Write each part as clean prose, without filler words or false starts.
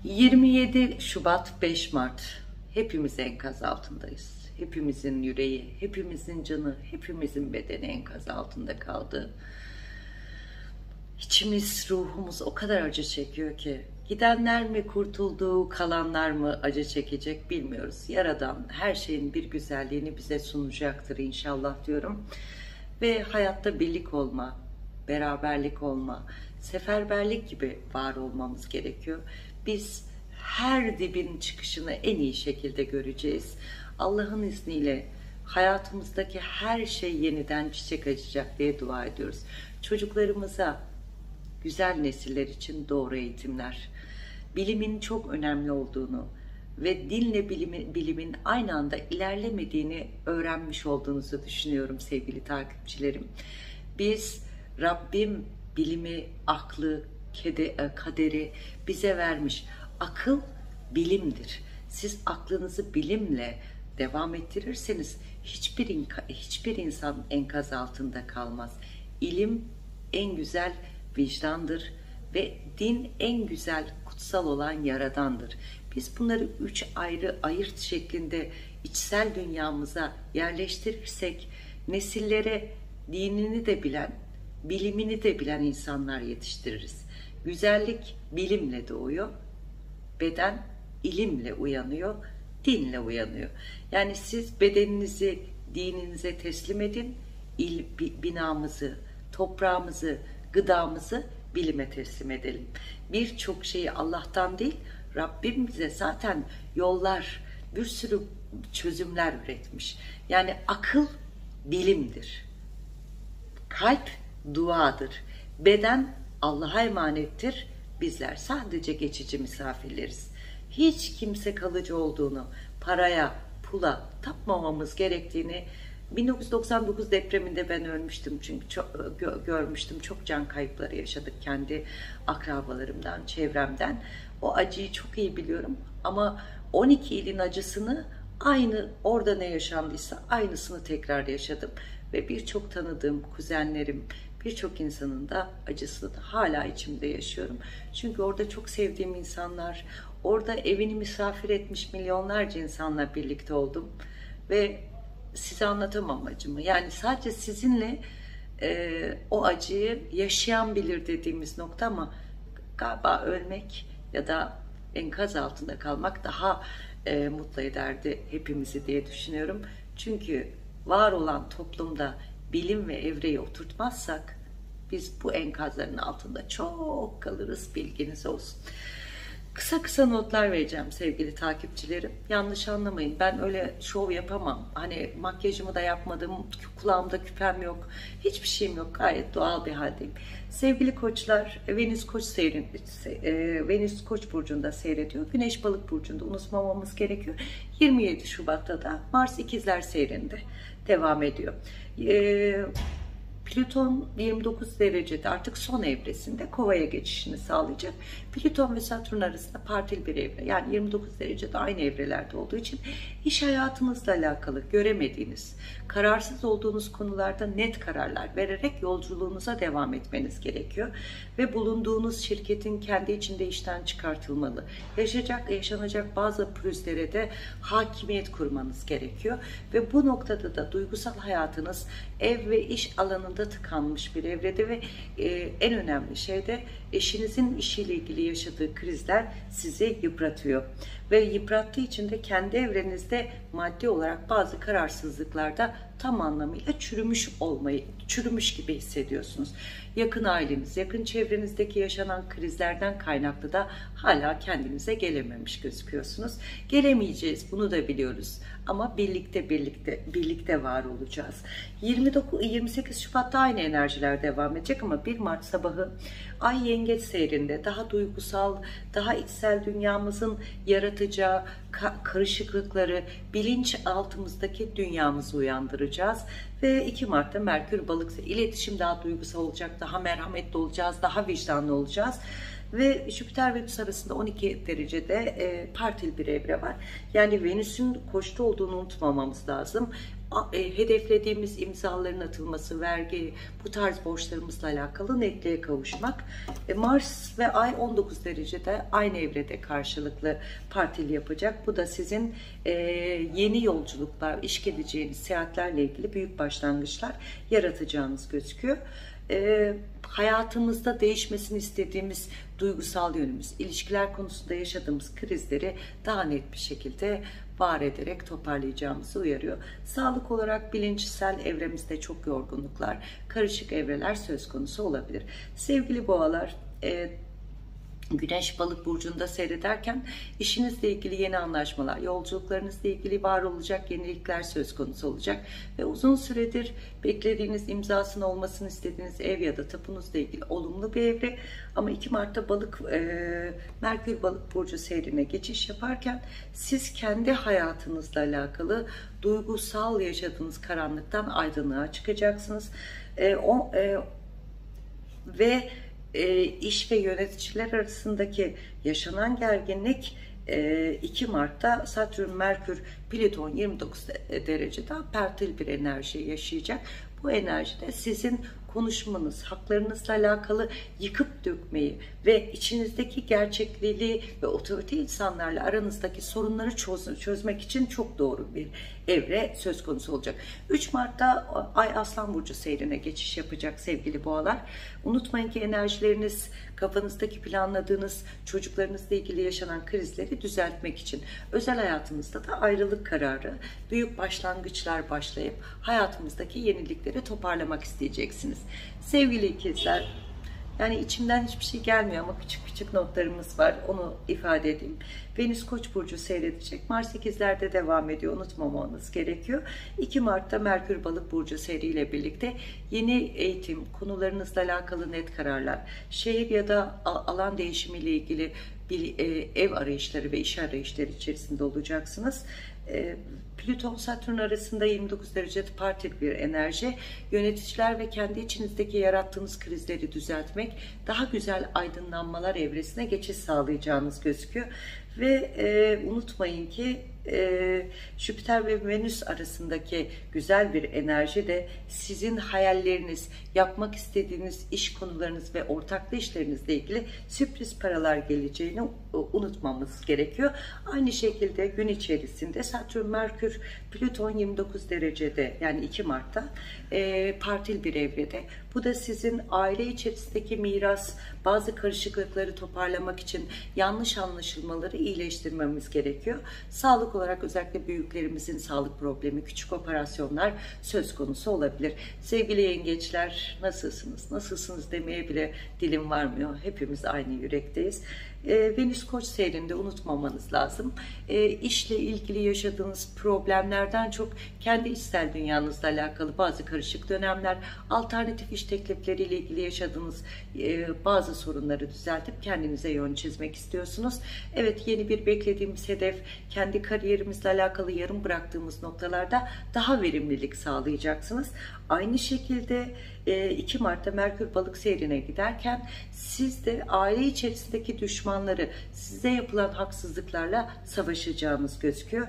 27 Şubat 5 Mart hepimiz enkaz altındayız. Hepimizin yüreği, hepimizin canı, hepimizin bedeni enkaz altında kaldı. İçimiz, ruhumuz o kadar acı çekiyor ki gidenler mi kurtuldu, kalanlar mı acı çekecek bilmiyoruz. Yaradan her şeyin bir güzelliğini bize sunacaktır inşallah diyorum. Ve hayatta birlik olma, beraberlik olma, seferberlik gibi var olmamız gerekiyor. Biz her dibin çıkışını en iyi şekilde göreceğiz. Allah'ın izniyle hayatımızdaki her şey yeniden çiçek açacak diye dua ediyoruz. Çocuklarımıza güzel nesiller için doğru eğitimler, bilimin çok önemli olduğunu ve dinle bilimin aynı anda ilerlemediğini öğrenmiş olduğunuzu düşünüyorum sevgili takipçilerim. Biz Rabbim bilimi, aklı, kaderi bize vermiş. Akıl bilimdir. Siz aklınızı bilimle devam ettirirseniz hiçbir insan enkaz altında kalmaz. İlim en güzel vicdandır ve din en güzel kutsal olan yaradandır. Biz bunları üç ayrı ayırt şeklinde içsel dünyamıza yerleştirirsek nesillere dinini de bilen, bilimini de bilen insanlar yetiştiririz. Güzellik bilimle doğuyor, beden ilimle uyanıyor, dinle uyanıyor. Yani siz bedeninizi dininize teslim edin, binamızı, toprağımızı, gıdamızı bilime teslim edelim. Birçok şeyi Allah'tan değil, Rabbim bize zaten yollar, bir sürü çözümler üretmiş. Yani akıl bilimdir. Kalp duadır. Beden Allah'a emanettir. Bizler sadece geçici misafirleriz. Hiç kimse kalıcı olduğunu, paraya, pula tapmamamız gerektiğini 1999 depreminde ben ölmüştüm çünkü görmüştüm, çok can kayıpları yaşadık kendi akrabalarımdan, çevremden. O acıyı çok iyi biliyorum ama 12 ilin acısını aynı orada ne yaşandıysa aynısını tekrar yaşadım ve birçok tanıdığım kuzenlerim, birçok insanın da acısını da hala içimde yaşıyorum. Çünkü orada çok sevdiğim insanlar, orada evini misafir etmiş milyonlarca insanla birlikte oldum ve size anlatamam acımı. Yani sadece sizinle o acıyı yaşayan bilir dediğimiz nokta ama galiba ölmek ya da enkaz altında kalmak daha mutlu ederdi hepimizi diye düşünüyorum. Çünkü var olan toplumda bilim ve evreyi oturtmazsak biz bu enkazların altında çok kalırız, bilginiz olsun. Kısa kısa notlar vereceğim sevgili takipçilerim. Yanlış anlamayın. Ben öyle şov yapamam. Hani makyajımı da yapmadım. Kulağımda küpem yok. Hiçbir şeyim yok. Gayet doğal bir haldeyim. Sevgili koçlar, Venüs Koç burcunda seyrediyor. Güneş Balık burcunda unutmamamız gerekiyor. 27 Şubat'ta da Mars İkizler seyrinde devam ediyor. Plüton 29 derecede artık son evresinde Kova'ya geçişini sağlayacak. Plüton ve Satürn arasında partil bir evre. Yani 29 derecede aynı evrelerde olduğu için iş hayatınızla alakalı göremediğiniz, kararsız olduğunuz konularda net kararlar vererek yolculuğunuza devam etmeniz gerekiyor. Ve bulunduğunuz şirketin kendi içinde işten çıkartılmalı. Yaşanacak bazı pürüzlere de hakimiyet kurmanız gerekiyor. Ve bu noktada da duygusal hayatınız ev ve iş alanında tıkanmış bir evrede ve en önemli şey de eşinizin işiyle ilgili yaşadığı krizler sizi yıpratıyor. Ve yıprattığı için de kendi evrenizde maddi olarak bazı kararsızlıklarda tam anlamıyla çürümüş gibi hissediyorsunuz. Yakın aileniz, yakın çevrenizdeki yaşanan krizlerden kaynaklı da hala kendinize gelememiş gözüküyorsunuz. Gelemeyeceğiz, bunu da biliyoruz. Ama birlikte var olacağız. 28 Şubat'ta aynı enerjiler devam edecek ama 1 Mart sabahı Ay Yengeç seyrinde daha duygusal, daha içsel dünyamızın yaratacağı karışıklıkları bilinçaltımızdaki dünyamızı uyandıracağız. Ve 2 Mart'ta Merkür Balık iletişim daha duygusal olacak, daha merhametli olacağız, daha vicdanlı olacağız. Ve Jüpiter Venüs arasında 12 derecede partil bir evre var. Yani Venüs'ün koçta olduğunu unutmamamız lazım. hedeflediğimiz imzaların atılması, vergi, bu tarz borçlarımızla alakalı netliğe kavuşmak. Mars ve Ay 19 derecede aynı evrede karşılıklı partili yapacak. Bu da sizin yeni yolculuklar, iş gideceğiniz seyahatlerle ilgili büyük başlangıçlar yaratacağınız gözüküyor. Hayatımızda değişmesini istediğimiz duygusal yönümüz, ilişkiler konusunda yaşadığımız krizleri daha net bir şekilde var ederek toparlayacağımızı uyarıyor. Sağlık olarak bilinçsel evremizde çok yorgunluklar, karışık evreler söz konusu olabilir. Sevgili boğalar, Güneş Balık burcunda seyrederken işinizle ilgili yeni anlaşmalar, yolculuklarınızla ilgili var olacak yenilikler söz konusu olacak ve uzun süredir beklediğiniz, imzasının olmasını istediğiniz ev ya da tapunuzla ilgili olumlu bir evre. Ama 2 Mart'ta Merkür Balık burcu seyrine geçiş yaparken siz kendi hayatınızla alakalı duygusal yaşadığınız karanlıktan aydınlığa çıkacaksınız. Ve iş ve yöneticiler arasındaki yaşanan gerginlik 2 Mart'ta Satürn, Merkür, Plüton 29 derecede partil bir enerji yaşayacak. Bu enerjide sizin konuşmanız, haklarınızla alakalı yıkıp dökmeyi ve içinizdeki gerçekliği ve otorite insanlarla aranızdaki sorunları çözmek için çok doğru bir evre söz konusu olacak. 3 Mart'ta Ay Aslan Burcu seyrine geçiş yapacak sevgili boğalar. Unutmayın ki enerjileriniz kafanızdaki planladığınız çocuklarınızla ilgili yaşanan krizleri düzeltmek için özel hayatınızda da ayrılık kararı, büyük başlangıçlar başlayıp hayatımızdaki yenilikleri toparlamak isteyeceksiniz. Sevgili ikizler, yani içimden hiçbir şey gelmiyor ama küçük küçük notlarımız var, onu ifade edeyim. Venüs Koç burcu seyredecek. Mars ikizlerde devam ediyor, unutmamanız gerekiyor. 2 Mart'ta Merkür Balık burcu seriyle birlikte yeni eğitim konularınızla alakalı net kararlar, şehir ya da alan değişimiyle ilgili bir ev arayışları ve iş arayışları içerisinde olacaksınız. Plüton Satürn arasında 29 derecede partil bir enerji. Yöneticiler ve kendi içinizdeki yarattığınız krizleri düzeltmek, daha güzel aydınlanmalar evresine geçiş sağlayacağınız gözüküyor. Ve unutmayın ki Jüpiter ve Venüs arasındaki güzel bir enerji de sizin hayalleriniz, yapmak istediğiniz iş konularınız ve ortaklı işlerinizle ilgili sürpriz paralar geleceğini unutmamamız gerekiyor. Aynı şekilde gün içerisinde Satürn, Merkür, Plüton 29 derecede, yani 2 Mart'ta partil bir evrede. Bu da sizin aile içerisindeki miras, bazı karışıklıkları toparlamak için yanlış anlaşılmaları iyileştirmemiz gerekiyor. Sağlık olarak özellikle büyüklerimizin sağlık problemi, küçük operasyonlar söz konusu olabilir. Sevgili yengeçler, nasılsınız? Nasılsınız demeye bile dilim varmıyor. Hepimiz aynı yürekteyiz. Venüs Koç seyrinde unutmamanız lazım. İşle ilgili yaşadığınız problemlerden çok kendi içsel dünyanızla alakalı bazı karışık dönemler, alternatif iş teklifleriyle ilgili yaşadığınız bazı sorunları düzeltip kendinize yön çizmek istiyorsunuz. Evet, yeni bir beklediğimiz hedef, kendi kariyerimizle alakalı yarım bıraktığımız noktalarda daha verimlilik sağlayacaksınız. Aynı şekilde 2 Mart'ta Merkür Balık seyrine giderken siz de aile içerisindeki düşmanları, size yapılan haksızlıklarla savaşacağınız gözüküyor.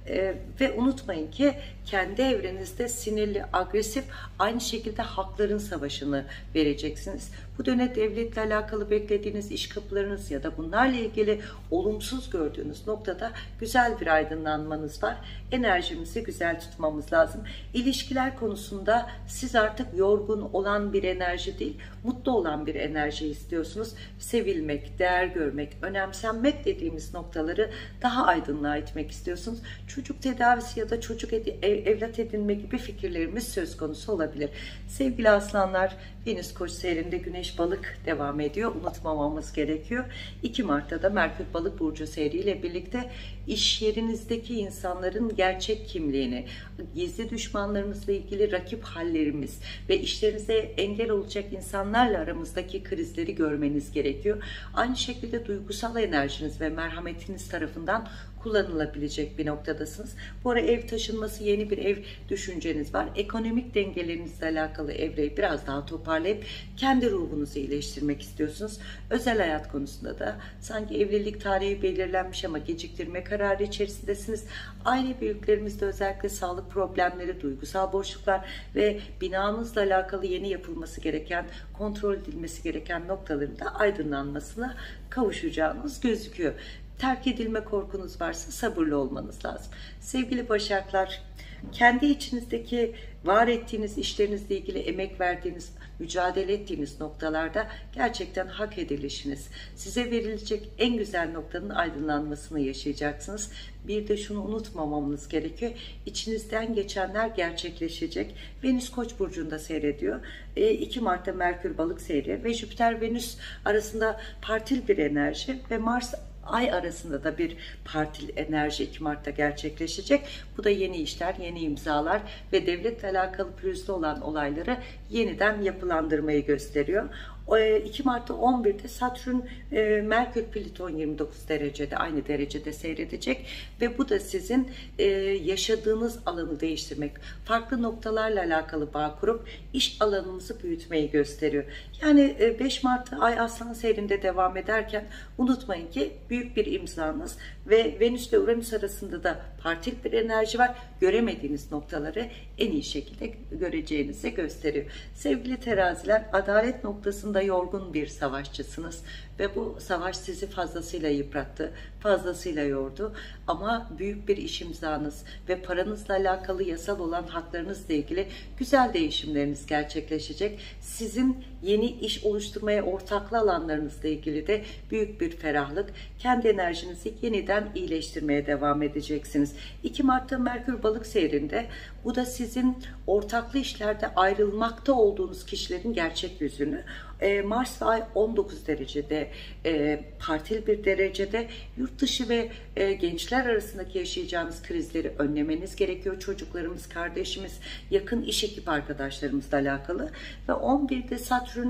Ve unutmayın ki kendi evrenizde sinirli, agresif, aynı şekilde hakların savaşını vereceksiniz. Bu dönem devletle alakalı beklediğiniz iş kapılarınız ya da bunlarla ilgili olumsuz gördüğünüz noktada güzel bir aydınlanmanız var. Enerjimizi güzel tutmamız lazım. İlişkiler konusunda siz artık yorgun olan bir enerji değil, mutlu olan bir enerji istiyorsunuz. Sevilmek, değer görmek, önemsenmek dediğimiz noktaları daha aydınlığa itmek istiyorsunuz. Çocuk tedavisi ya da çocuk evlat edinme gibi fikirlerimiz söz konusu olabilir. Sevgili aslanlar, Venüs Koç seyrinde Güneş Balık devam ediyor. Unutmamamız gerekiyor. 2 Mart'ta da Merkür Balık burcu seyriyle birlikte iş yerinizdeki insanların gerçek kimliğini, gizli düşmanlarımızla ilgili rakip hallerimiz ve işlerinize engel olacak insanlarla aramızdaki krizleri görmeniz gerekiyor. Aynı şekilde duygusal enerjiniz ve merhametiniz tarafından kullanılabilecek bir noktadasınız. Bu ara ev taşınması, yeni bir ev düşünceniz var. Ekonomik dengelerinizle alakalı evreyi biraz daha toparlayıp kendi ruhunuzu iyileştirmek istiyorsunuz. Özel hayat konusunda da sanki evlilik tarihi belirlenmiş ama geciktirme kararı içerisindesiniz. Aile büyüklerimizde özellikle sağlık problemleri, duygusal boşluklar ve binanızla alakalı yeni yapılması gereken, kontrol edilmesi gereken noktaların da aydınlanmasına kavuşacağınız gözüküyor. Terk edilme korkunuz varsa sabırlı olmanız lazım. Sevgili Başaklar, kendi içinizdeki var ettiğiniz işlerinizle ilgili emek verdiğiniz, mücadele ettiğiniz noktalarda gerçekten hak edilişiniz, size verilecek en güzel noktanın aydınlanmasını yaşayacaksınız. Bir de şunu unutmamamız gerekiyor. İçinizden geçenler gerçekleşecek. Venüs Koç burcunda seyrediyor. 2 Mart'ta Merkür Balık seyri ve Jüpiter Venüs arasında partil bir enerji ve Mars Ay arasında da bir partil enerji 2 Mart'ta gerçekleşecek. Bu da yeni işler, yeni imzalar ve devletle alakalı pürüzlü olan olayları yeniden yapılandırmayı gösteriyor. 2 Mart'ta 11'de Satürn Merkür Plüton 29 derecede, aynı derecede seyredecek ve bu da sizin yaşadığınız alanı değiştirmek, farklı noktalarla alakalı bağ kurup iş alanınızı büyütmeyi gösteriyor. Yani 5 Mart'ta Ay Aslan seyrinde devam ederken unutmayın ki büyük bir imzanız ve Venüs ve Uranüs arasında da partil bir enerji var. Göremediğiniz noktaları en iyi şekilde göreceğinizi gösteriyor. Sevgili teraziler, adalet noktasında yorgun bir savaşçısınız ve bu savaş sizi fazlasıyla yıprattı, fazlasıyla yordu ama büyük bir iş imzanız ve paranızla alakalı yasal olan haklarınızla ilgili güzel değişimleriniz gerçekleşecek. Sizin yeni iş oluşturmaya ortaklı alanlarınızla ilgili de büyük bir ferahlık, kendi enerjinizi yeniden iyileştirmeye devam edeceksiniz. 2 Mart'ta Merkür Balık seyrinde, bu da sizin ortaklı işlerde ayrılmakta olduğunuz kişilerin gerçek yüzünü, Mars ve Ay 19 derecede, partil bir derecede, yurt dışı ve gençler arasındaki yaşayacağınız krizleri önlemeniz gerekiyor. Çocuklarımız, kardeşimiz, yakın iş ekip arkadaşlarımızla alakalı ve 11'de Satürn,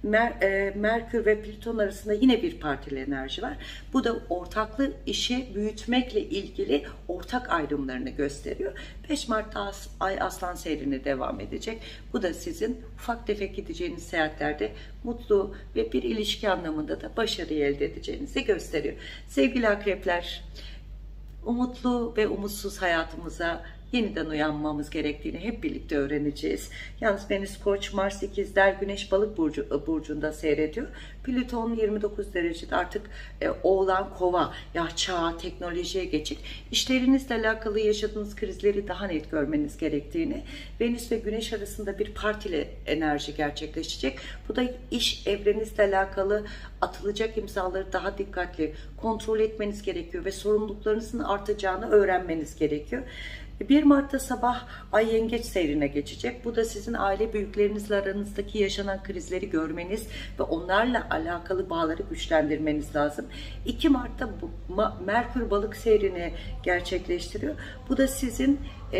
Merkür ve Plüton arasında yine bir partil enerji var. Bu da ortaklı işi büyütmekle ilgili ortak ayrımlarını gösteriyor. 5 Mart'ta Ay Aslan seyrine devam edecek. Bu da sizin ufak tefek gideceğiniz seyahatlerde mutlu ve bir ilişki anlamında da başarıyı elde edeceğinizi gösteriyor. Sevgili akrepler, umutlu ve umutsuz hayatımıza yeniden uyanmamız gerektiğini hep birlikte öğreneceğiz. Yalnız Venüs Koç, Mars İkizler, Güneş Balık burcunda seyrediyor. Plüton 29 derecede artık Oğlan Kova, ya çağ, teknolojiye geçik. İşlerinizle alakalı yaşadığınız krizleri daha net görmeniz gerektiğini, Venüs ve Güneş arasında bir partili enerji gerçekleşecek. Bu da iş evrenizle alakalı atılacak imzaları daha dikkatli kontrol etmeniz gerekiyor ve sorumluluklarınızın artacağını öğrenmeniz gerekiyor. 1 Mart'ta sabah Ay Yengeç seyrine geçecek. Bu da sizin aile büyüklerinizle aranızdaki yaşanan krizleri görmeniz ve onlarla alakalı bağları güçlendirmeniz lazım. 2 Mart'ta Merkür Balık seyrini gerçekleştiriyor. Bu da sizin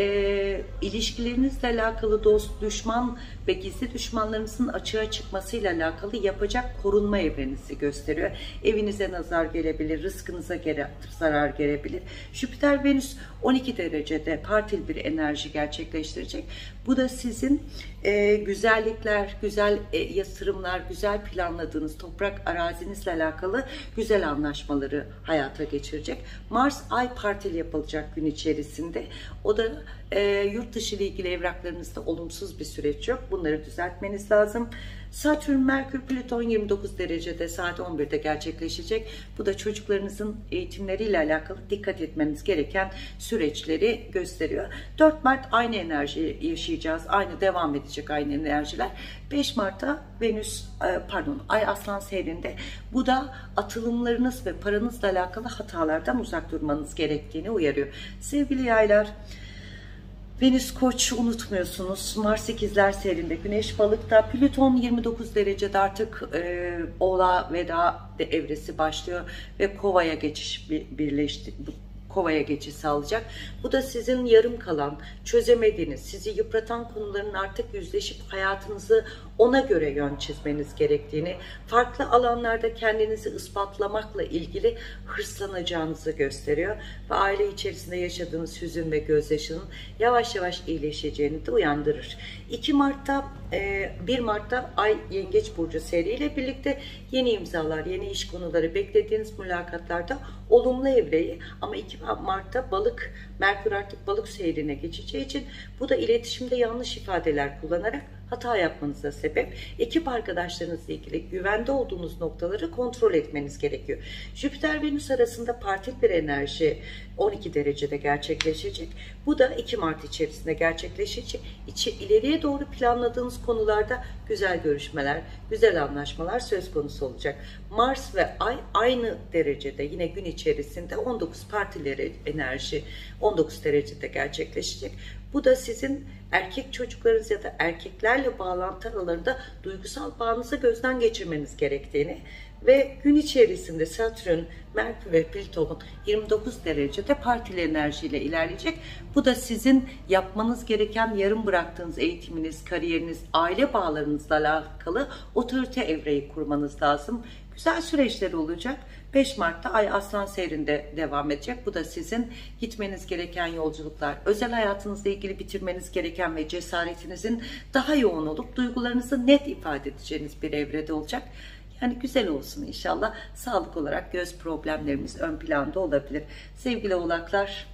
ilişkilerinizle alakalı dost, düşman ve gizli düşmanlarınızın açığa çıkmasıyla alakalı yapacak korunma evrenizi gösteriyor. Evinize nazar gelebilir, rızkınıza zarar gelebilir. Jüpiter Venüs 12 derecede partil bir enerji gerçekleştirecek. Bu da sizin güzellikler, güzel yatırımlar, güzel planladığınız toprak arazinizle alakalı güzel anlaşmaları hayata geçirecek. Mars Ay partil yapılacak gün içerisinde. O da yurt dışı ile ilgili evraklarınızda olumsuz bir süreç yok. Bunları düzeltmeniz lazım. Satürn, Merkür, Plüton 29 derecede saat 11'de gerçekleşecek. Bu da çocuklarınızın eğitimleriyle alakalı dikkat etmeniz gereken süreçleri gösteriyor. 4 Mart aynı enerji yaşayacağız. Aynı devam edecek aynı enerjiler. 5 Mart'ta Ay Aslan seyrinde. Bu da atılımlarınız ve paranızla alakalı hatalardan uzak durmanız gerektiğini uyarıyor. Sevgili yaylar, Venüs Koç unutmuyorsunuz. Mars İkizler seyrinde, Güneş Balık'ta, Plüton 29 derecede artık Oğlağa veda evresi başlıyor ve Kova'ya geçiş Kova'ya geçiş sağlayacak. Bu da sizin yarım kalan, çözemediğiniz, sizi yıpratan konuların artık yüzleşip hayatınızı ona göre yön çizmeniz gerektiğini, farklı alanlarda kendinizi ispatlamakla ilgili hırslanacağınızı gösteriyor. Ve aile içerisinde yaşadığınız hüzün ve gözyaşının yavaş yavaş iyileşeceğini de uyandırır. 1 Mart'ta Ay Yengeç Burcu seriyle birlikte yeni imzalar, yeni iş konuları, beklediğiniz mülakatlarda olumlu evreyi, ama 2 Mart'ta Merkür artık balık seyrine geçeceği için bu da iletişimde yanlış ifadeler kullanarak hata yapmanıza sebep. Ekip arkadaşlarınızla ilgili güvende olduğunuz noktaları kontrol etmeniz gerekiyor. Jüpiter-Venüs arasında partil bir enerji 12 derecede gerçekleşecek. Bu da 2 Mart içerisinde gerçekleşecek. İleriye doğru planladığınız konularda güzel görüşmeler, güzel anlaşmalar söz konusu olacak. Mars ve Ay aynı derecede yine gün içerisinde 19 partileri enerji 19 derecede gerçekleşecek. Bu da sizin erkek çocuklarınız ya da erkeklerle bağlantı aralarında duygusal bağınızı gözden geçirmeniz gerektiğini ve gün içerisinde Satürn, Merkür ve Plüton'un 29 derecede partili enerjiyle ilerleyecek. Bu da sizin yapmanız gereken, yarım bıraktığınız eğitiminiz, kariyeriniz, aile bağlarınızla alakalı otorite evreyi kurmanız lazım. Güzel süreçler olacak. 5 Mart'ta Ay Aslan seyrinde devam edecek. Bu da sizin gitmeniz gereken yolculuklar, özel hayatınızla ilgili bitirmeniz gereken ve cesaretinizin daha yoğun olup duygularınızı net ifade edeceğiniz bir evrede olacak. Yani güzel olsun inşallah. Sağlık olarak göz problemlerimiz ön planda olabilir. Sevgili oğlaklar,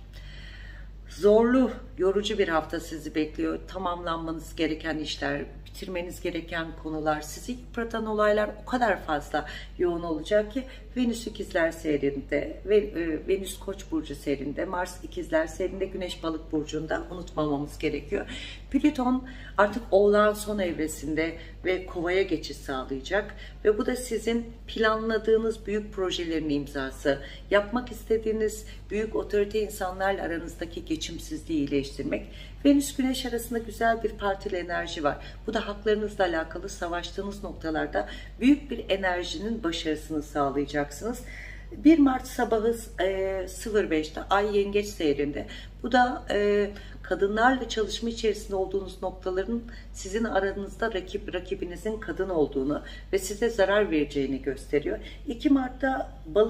zorlu, yorucu bir hafta sizi bekliyor. Tamamlanmanız gereken işler, bitirmeniz gereken konular, sizi yıpratan olaylar o kadar fazla yoğun olacak ki Venüs İkizler seyrinde, Venüs Koç burcu seyrinde, Mars İkizler seyrinde, Güneş Balık burcunda unutmamamız gerekiyor. Plüton artık Oğlağın son evresinde ve Kova'ya geçiş sağlayacak ve bu da sizin planladığınız büyük projelerin imzası, yapmak istediğiniz büyük otorite insanlarla aranızdaki geçimsizliği iyileştirmek. Venüs Güneş arasında güzel bir partili enerji var. Bu da haklarınızla alakalı savaştığınız noktalarda büyük bir enerjinin başarısını sağlayacaksınız. 1 Mart sabahı 05'te Ay Yengeç seyrinde. Bu da kadınlarla çalışma içerisinde olduğunuz noktaların sizin aranızda rakibinizin kadın olduğunu ve size zarar vereceğini gösteriyor. 2 Mart'ta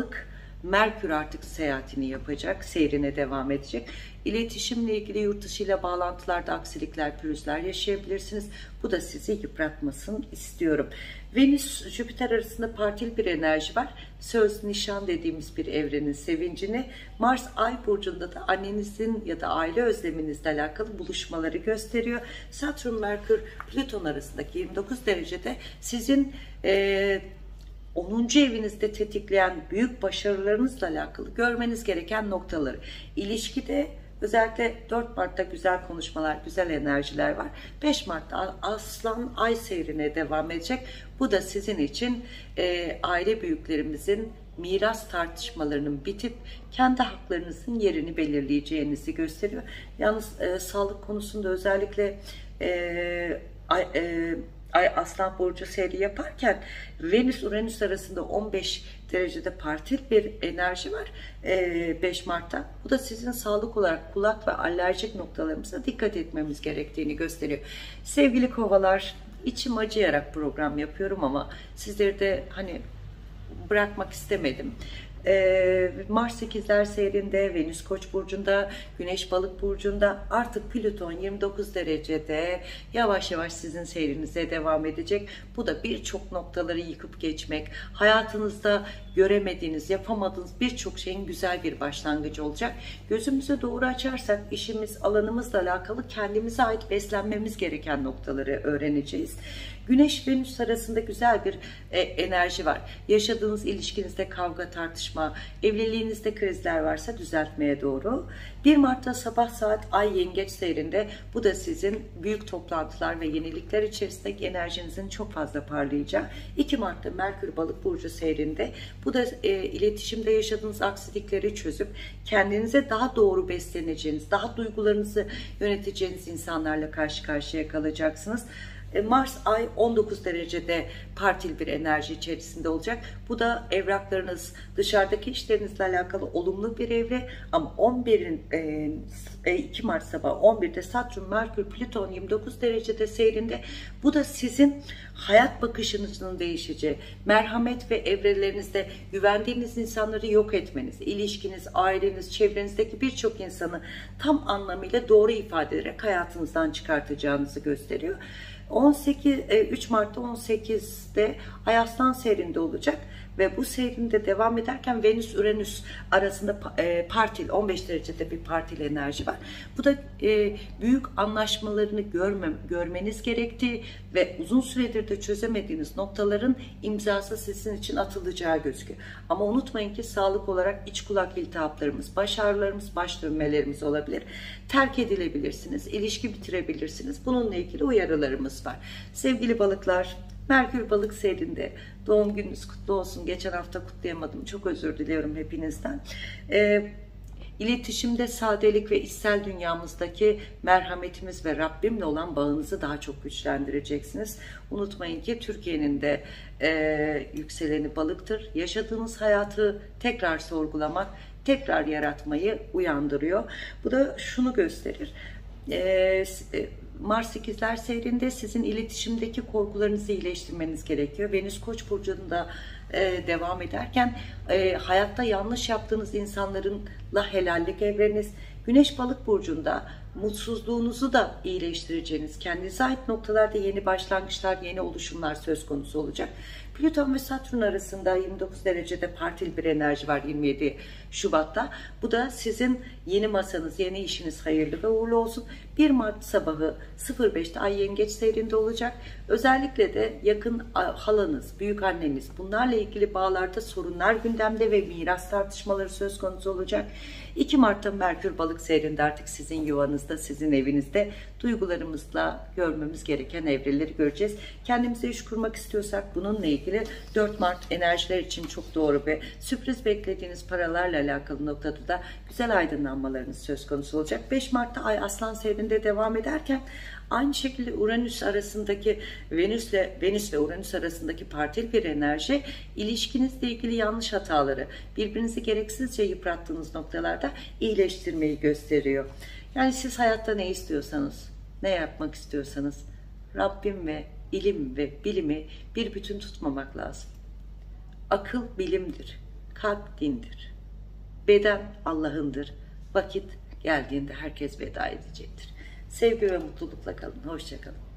Merkür artık seyahatini yapacak, seyrine devam edecek. İletişimle ilgili yurt dışı ile bağlantılarda aksilikler, pürüzler yaşayabilirsiniz. Bu da sizi yıpratmasın istiyorum. Venüs, Jüpiter arasında partil bir enerji var. Söz, nişan dediğimiz bir evrenin sevincini, Mars Ay burcunda da annenizin ya da aile özleminizle alakalı buluşmaları gösteriyor. Satürn, Merkür, Plüton arasındaki 29 derecede sizin 10. evinizde tetikleyen büyük başarılarınızla alakalı görmeniz gereken noktaları. İlişkide özellikle 4 Mart'ta güzel konuşmalar, güzel enerjiler var. 5 Mart'ta Aslan Ay seyrine devam edecek. Bu da sizin için aile büyüklerimizin miras tartışmalarının bitip kendi haklarınızın yerini belirleyeceğinizi gösteriyor. Yalnız sağlık konusunda özellikle Ay Aslan burcu seyri yaparken Venüs-Uranüs arasında 15 derecede partil bir enerji var 5 Mart'ta. Bu da sizin sağlık olarak kulak ve alerjik noktalarımıza dikkat etmemiz gerektiğini gösteriyor. Sevgili kovalar, içim acıyarak program yapıyorum ama sizleri de bırakmak istemedim. Mars İkizler seyrinde, Venüs Koç burcunda, Güneş Balık burcunda, artık Plüton 29 derecede yavaş yavaş sizin seyrinize devam edecek. Bu da birçok noktaları yıkıp geçmek, hayatınızda göremediğiniz, yapamadığınız birçok şeyin güzel bir başlangıcı olacak. Gözümüzü doğru açarsak işimiz, alanımızla alakalı kendimize ait beslenmemiz gereken noktaları öğreneceğiz. Güneş Venüs arasında güzel bir enerji var. Yaşadığınız ilişkinizde kavga, tartışma, evliliğinizde krizler varsa düzeltmeye doğru. 1 Mart'ta sabah saat Ay Yengeç seyrinde, bu da sizin büyük toplantılar ve yenilikler içerisindeki enerjinizin çok fazla parlayacağı. 2 Mart'ta Merkür Balık burcu seyrinde, bu da iletişimde yaşadığınız aksilikleri çözüp kendinize daha doğru besleneceğiniz, daha duygularınızı yöneteceğiniz insanlarla karşı karşıya kalacaksınız. Mars ay 19 derecede partil bir enerji içerisinde olacak. Bu da evraklarınız, dışarıdaki işlerinizle alakalı olumlu bir evre, ama 2 Mart sabahı 11'de Satürn, Merkür, Plüton 29 derecede seyrinde. Bu da sizin hayat bakışınızın değişeceği, merhamet ve evrelerinizde güvendiğiniz insanları yok etmeniz, ilişkiniz, aileniz, çevrenizdeki birçok insanı tam anlamıyla doğru ifade ederek hayatınızdan çıkartacağınızı gösteriyor. 3 Mart'ta 18'de Ay Aslan seyrinde olacak ve bu seyrinde devam ederken Venüs-Uranüs arasında partil, 15 derecede bir partil enerji var. Bu da büyük anlaşmalarını görmeniz gerektiği ve uzun süredir de çözemediğiniz noktaların imzası sizin için atılacağı gözüküyor. Ama unutmayın ki sağlık olarak iç kulak iltihaplarımız, baş ağrılarımız, baş dönmelerimiz olabilir. Terk edilebilirsiniz, ilişki bitirebilirsiniz. Bununla ilgili uyarılarımız var. Sevgili balıklar, Merkür balık seyrinde, doğum gününüz kutlu olsun. Geçen hafta kutlayamadım, çok özür diliyorum hepinizden. İletişimde sadelik ve içsel dünyamızdaki merhametimiz ve Rabbimle olan bağınızı daha çok güçlendireceksiniz. Unutmayın ki Türkiye'nin de yükseleni balıktır. Yaşadığınız hayatı tekrar sorgulamak, tekrar yaratmayı uyandırıyor. Bu da şunu gösterir. Mars ikizler seyrinde sizin iletişimdeki korkularınızı iyileştirmeniz gerekiyor. Venüs Koç burcunda devam ederken hayatta yanlış yaptığınız insanlarla helallik evreniz, Güneş Balık burcunda mutsuzluğunuzu da iyileştireceğiniz, kendinize ait noktalarda yeni başlangıçlar, yeni oluşumlar söz konusu olacak. Plüton ve Satürn arasında 29 derecede partil bir enerji var 27 Şubat'ta. Bu da sizin yeni masanız, yeni işiniz hayırlı ve uğurlu olsun. 1 Mart sabahı 05'te Ay Yengeç seyrinde olacak. Özellikle de yakın halanız, büyük anneniz, bunlarla ilgili bağlarda sorunlar gündemde ve miras tartışmaları söz konusu olacak. 2 Mart'ta Merkür balık seyrinde artık sizin yuvanızda, sizin evinizde duygularımızla görmemiz gereken evreleri göreceğiz. Kendimize iş kurmak istiyorsak bununla ilgili 4 Mart enerjiler için çok doğru ve sürpriz beklediğiniz paralarla alakalı noktada da güzel aydınlanmalarınız söz konusu olacak. 5 Mart'ta Ay Aslan seyrinde devam ederken aynı şekilde Uranüs arasındaki Venüs ve Uranüs arasındaki partil bir enerji, ilişkinizle ilgili yanlış hataları, birbirinizi gereksizce yıprattığınız noktalarda iyileştirmeyi gösteriyor. Yani siz hayatta ne istiyorsanız, ne yapmak istiyorsanız, Rabbim ve ilim ve bilimi bir bütün tutmamak lazım. Akıl bilimdir, kalp dindir, beden Allah'ındır. Vakit geldiğinde herkes veda edecektir. Sevgi ve mutlulukla kalın. Hoşça kalın.